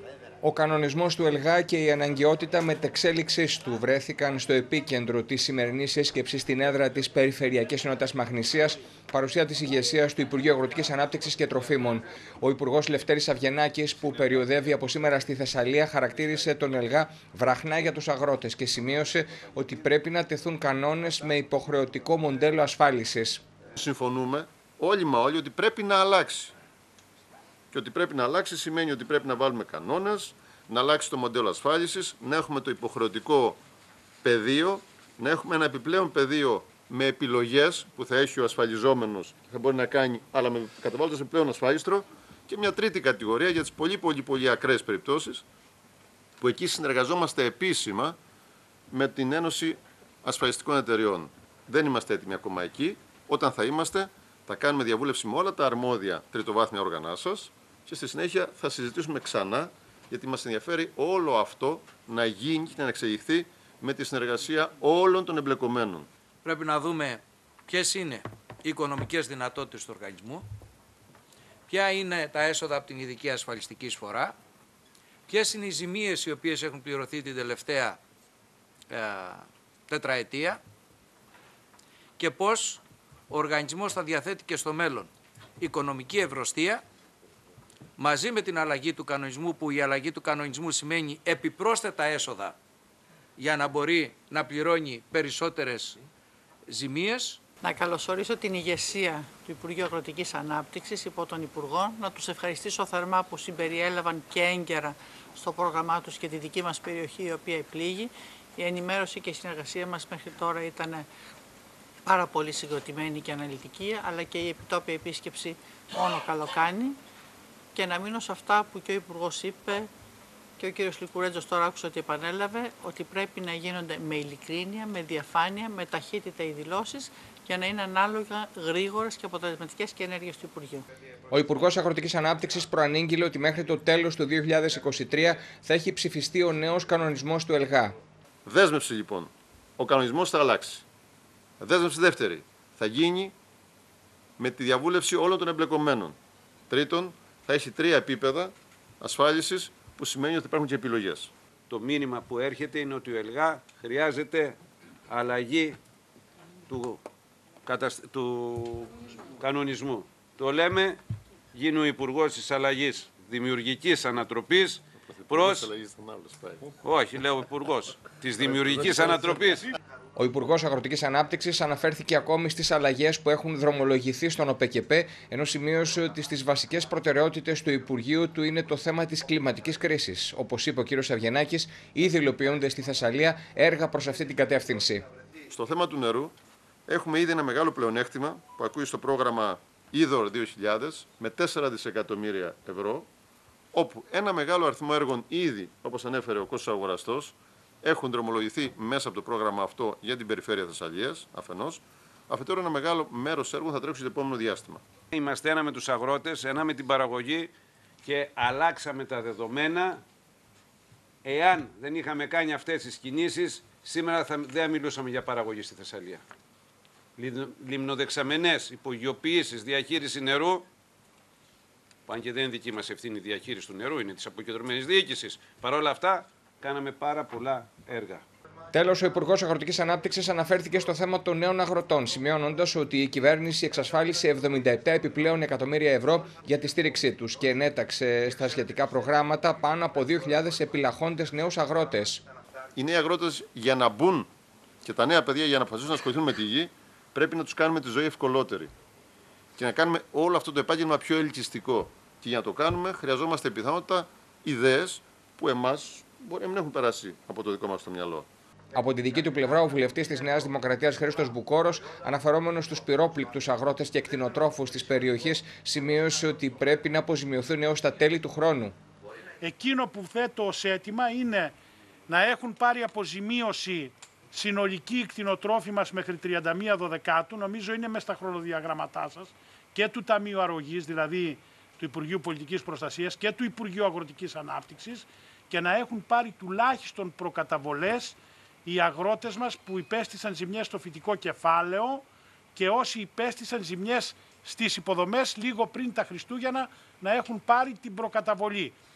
Ο κανονισμός του ΕΛΓΑ και η αναγκαιότητα μετεξέλιξης του βρέθηκαν στο επίκεντρο της σημερινής σύσκεψης στην έδρα της Περιφερειακής Ενότητας Μαγνησίας, παρουσία της ηγεσίας του Υπουργείου Αγροτικής Ανάπτυξης και Τροφίμων. Ο Υπουργός Λευτέρης Αυγενάκης, που περιοδεύει από σήμερα στη Θεσσαλία, χαρακτήρισε τον ΕΛΓΑ βραχνά για τους αγρότες και σημείωσε ότι πρέπει να τεθούν κανόνες με υποχρεωτικό μοντέλο ασφάλισης. Συμφωνούμε όλοι μα όλοι ότι πρέπει να αλλάξει. Και ότι πρέπει να αλλάξει σημαίνει ότι πρέπει να βάλουμε κανόνες, να αλλάξει το μοντέλο ασφάλισης, να έχουμε το υποχρεωτικό πεδίο, να έχουμε ένα επιπλέον πεδίο με επιλογές που θα έχει ο ασφαλιζόμενος και θα μπορεί να κάνει, αλλά με καταβάλλοντας επιπλέον ασφάλιστρο, και μια τρίτη κατηγορία για τις πολύ ακραίες περιπτώσεις, που εκεί συνεργαζόμαστε επίσημα με την Ένωση Ασφαλιστικών Εταιριών. Δεν είμαστε έτοιμοι ακόμα εκεί. Όταν θα είμαστε, θα κάνουμε διαβούλευση με όλα τα αρμόδια τριτοβάθμια όργανα σας και στη συνέχεια θα συζητήσουμε ξανά, γιατί μας ενδιαφέρει όλο αυτό να γίνει και να εξελιχθεί με τη συνεργασία όλων των εμπλεκομένων. Πρέπει να δούμε ποιες είναι οι οικονομικές δυνατότητες του οργανισμού, ποια είναι τα έσοδα από την ειδική ασφαλιστική εισφορά, ποιες είναι οι ζημίες οι οποίες έχουν πληρωθεί την τελευταία τετραετία και πώς ο οργανισμός θα διαθέτει και στο μέλλον οικονομική ευρωστία μαζί με την αλλαγή του κανονισμού, που η αλλαγή του κανονισμού σημαίνει επιπρόσθετα έσοδα για να μπορεί να πληρώνει περισσότερες ζημίες. Να καλωσορίσω την ηγεσία του Υπουργείου Αγροτικής Ανάπτυξης υπό τον Υπουργό, να τους ευχαριστήσω θερμά που συμπεριέλαβαν και έγκαιρα στο πρόγραμμά τους και τη δική μας περιοχή η οποία επλήγει. Η ενημέρωση και η συνεργασία μας μέχρι τώρα ήταν πάρα πολύ συγκροτημένη και αναλυτική, αλλά και η επιτόπια επίσκεψη μόνο καλό κάνει. Και να μείνω σε αυτά που και ο Υπουργός είπε και ο κύριος Λικουρέτζος τώρα άκουσα ότι επανέλαβε, ότι πρέπει να γίνονται με ειλικρίνεια, με διαφάνεια, με ταχύτητα οι δηλώσεις για να είναι ανάλογα γρήγορες και αποτελεσματικές και ενέργειες του Υπουργείου. Ο Υπουργός Αγροτικής Ανάπτυξης προανήγγειλε ότι μέχρι το τέλος του 2023 θα έχει ψηφιστεί ο νέος κανονισμός του ΕΛΓΑ. Δέσμευση λοιπόν. Ο κανονισμός θα αλλάξει. Δέσμευση δεύτερη. Θα γίνει με τη διαβούλευση όλων των εμπλεκομένων. Τρίτον, θα έχει 3 επίπεδα ασφάλισης, που σημαίνει ότι υπάρχουν και επιλογές. Το μήνυμα που έρχεται είναι ότι ο ΕΛΓΑ χρειάζεται αλλαγή του κανονισμού. Το λέμε, γίνει ο Υπουργός της Αλλαγής Δημιουργικής Ανατροπής προς... Όχι, λέω Υπουργός της Δημιουργικής Ανατροπής. Ο Υπουργός Αγροτικής Ανάπτυξης αναφέρθηκε ακόμη στις αλλαγές που έχουν δρομολογηθεί στον ΟΠΕΚΕΠΕ, ενώ σημείωσε ότι στις βασικές προτεραιότητες του Υπουργείου του είναι το θέμα της κλιματικής κρίσης. Όπως είπε ο κ. Αυγενάκης, ήδη υλοποιούνται στη Θεσσαλία έργα προς αυτή την κατεύθυνση. Στο θέμα του νερού, έχουμε ήδη ένα μεγάλο πλεονέκτημα που ακούει στο πρόγραμμα Είδωρ 2000 με 4 δισεκατομμύρια ευρώ, όπου ένα μεγάλο αριθμό έργων ήδη, όπως ανέφερε ο Κώστας Αγοραστός, έχουν δρομολογηθεί μέσα από το πρόγραμμα αυτό για την περιφέρεια Θεσσαλίας, αφενός. Αφετέρου, ένα μεγάλο μέρος έργων θα τρέξει το επόμενο διάστημα. Είμαστε ένα με τους αγρότες, ένα με την παραγωγή και αλλάξαμε τα δεδομένα. Εάν δεν είχαμε κάνει αυτές τις κινήσεις, σήμερα δεν μιλούσαμε για παραγωγή στη Θεσσαλία. Λιμνοδεξαμενές, υπογειοποιήσεις, διαχείριση νερού, που αν και δεν είναι δική μας ευθύνη η διαχείριση του νερού, είναι της αποκεντρωμένης διοίκησης. Παρ' όλα αυτά, κάναμε πάρα πολλά έργα. Τέλος, ο Υπουργός Αγροτικής Ανάπτυξης αναφέρθηκε στο θέμα των νέων αγροτών, σημειώνοντας ότι η κυβέρνηση εξασφάλισε 77 επιπλέον εκατομμύρια ευρώ για τη στήριξή τους και ενέταξε στα σχετικά προγράμματα πάνω από 2.000 επιλαχόντες νέους αγρότες. Οι νέοι αγρότες για να μπουν και τα νέα παιδιά για να αποφασίσουν να ασχοληθούν με τη γη, πρέπει να τους κάνουμε τη ζωή ευκολότερη και να κάνουμε όλο αυτό το επάγγελμα πιο ελκυστικό. Και για να το κάνουμε, χρειαζόμαστε πιθανότητα ιδέες που εμάς μπορεί να μην έχουν περάσει από το δικό μας το μυαλό. Από τη δική του πλευρά, ο βουλευτής της Νέας Δημοκρατίας Χρήστος Μπουκόρος, αναφερόμενος στους πυρόπληκτους αγρότες και κτηνοτρόφους της περιοχής, σημείωσε ότι πρέπει να αποζημιωθούν έως τα τέλη του χρόνου. Εκείνο που θέτω ως αίτημα είναι να έχουν πάρει αποζημίωση συνολική οι κτηνοτρόφοι μας μέχρι 31 Δωδεκάτου, νομίζω είναι μέσα στα χρονοδιαγραμματά σας, και του Ταμείου Αρρωγής, δηλαδή του Υπουργείου Πολιτικής Προστασίας και του Υπουργείου Αγροτικής Ανάπτυξης, και να έχουν πάρει τουλάχιστον προκαταβολές οι αγρότες μας που υπέστησαν ζημιές στο φυτικό κεφάλαιο και όσοι υπέστησαν ζημιές στις υποδομές λίγο πριν τα Χριστούγεννα να έχουν πάρει την προκαταβολή.